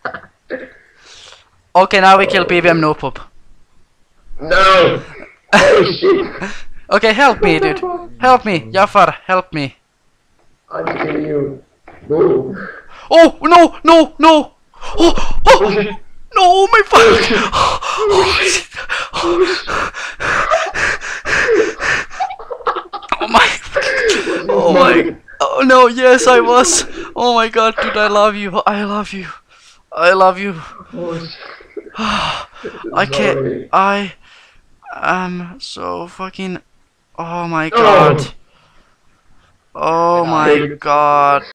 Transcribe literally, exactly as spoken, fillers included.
Okay, now we kill P V M no poop. No! Oh shit! Okay, help me, dude. Help me, Jafar, help me. I'm killing you. Move. Oh no, no, no! Oh, oh, no, my fuck! Oh, shit. Oh my! Oh my! Oh no! Yes, I was. Oh my god, dude, I love you. I love you. I love you. I can't. I am so fucking. Oh my god. Oh my god.